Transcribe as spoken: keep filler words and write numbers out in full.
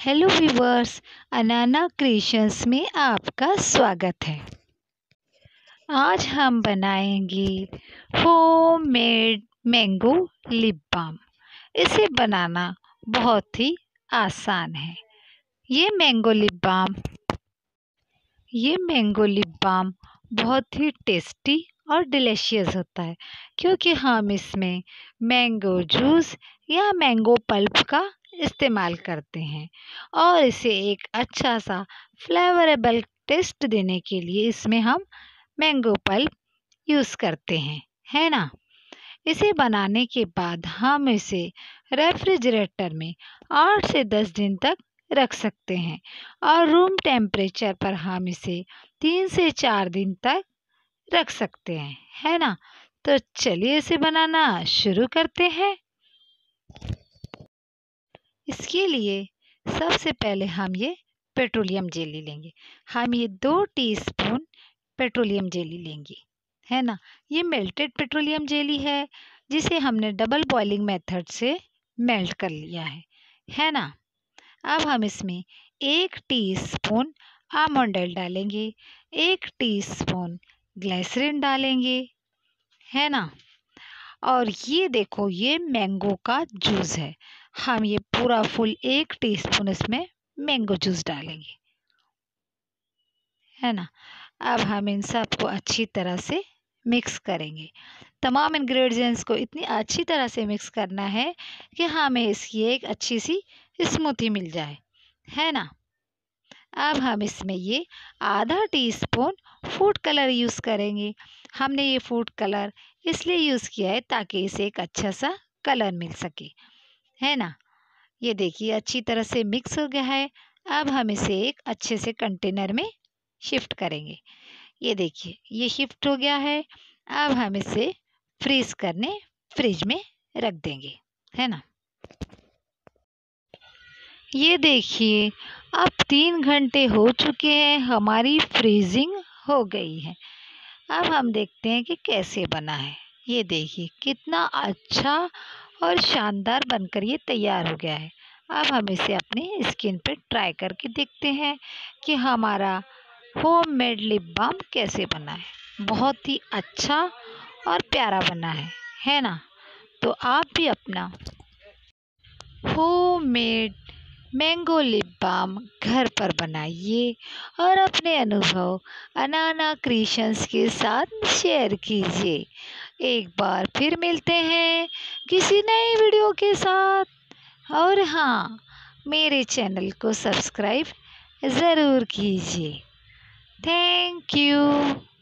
Hello viewers, अनाना creations में आपका स्वागत है। आज हम बनाएंगे होममेड मैंगो लिप बाम। इसे बनाना बहुत ही आसान है। ये मैंगो लिप बाम ये मैंगो लिप बाम बहुत ही टेस्टी और डिलीशियस होता है, क्योंकि हम इसमें मैंगो जूस या मैंगो पल्प का इस्तेमाल करते हैं और इसे एक अच्छा सा फ्लेवरेबल टेस्ट देने के लिए इसमें हम मैंगो पल्प यूज़ करते हैं, है ना। इसे बनाने के बाद हम इसे रेफ्रिजरेटर में आठ से दस दिन तक रख सकते हैं और रूम टेम्परेचर पर हम इसे तीन से चार दिन तक रख सकते हैं, है ना। तो चलिए इसे बनाना शुरू करते हैं। इसके लिए सबसे पहले हम ये पेट्रोलियम जेली लेंगे। हम ये दो टीस्पून पेट्रोलियम जेली लेंगे, है ना। ये मेल्टेड पेट्रोलियम जेली है, जिसे हमने डबल बॉइलिंग मेथड से मेल्ट कर लिया है है ना। अब हम इसमें एक टीस्पून आमंड ऑयल डालेंगे, एक टीस्पून ग्लिसरीन डालेंगे, है ना। और ये देखो, ये मैंगो का जूस है। हम ये पूरा फुल एक टीस्पून इसमें मैंगो जूस डालेंगे, है ना। अब हम इन सब को अच्छी तरह से मिक्स करेंगे। तमाम इंग्रेडिएंट्स को इतनी अच्छी तरह से मिक्स करना है कि हमें इसकी एक अच्छी सी स्मूथी मिल जाए, है ना। अब हम इसमें ये आधा टीस्पून फूड कलर यूज़ करेंगे। हमने ये फूड कलर इसलिए यूज़ किया है ताकि इसे एक अच्छा सा कलर मिल सके, है ना। ये देखिए अच्छी तरह से मिक्स हो गया है। अब हम इसे एक अच्छे से कंटेनर में शिफ्ट करेंगे। ये देखिए ये शिफ्ट हो गया है। अब हम इसे फ्रीज करने फ्रिज में रख देंगे, है ना। ये देखिए अब तीन घंटे हो चुके हैं, हमारी फ्रीजिंग हो गई है। अब हम देखते हैं कि कैसे बना है। ये देखिए कितना अच्छा और शानदार बनकर ये तैयार हो गया है। अब हम इसे अपनी स्किन पे ट्राई करके देखते हैं कि हमारा होममेड लिप बाम कैसे बना है। बहुत ही अच्छा और प्यारा बना है है ना। तो आप भी अपना होममेड मैंगो लिप बाम घर पर बनाइए और अपने अनुभव अनाना क्रिएशंस के साथ शेयर कीजिए। एक बार फिर मिलते हैं किसी नई वीडियो के साथ। और हाँ, मेरे चैनल को सब्सक्राइब ज़रूर कीजिए। Thank you.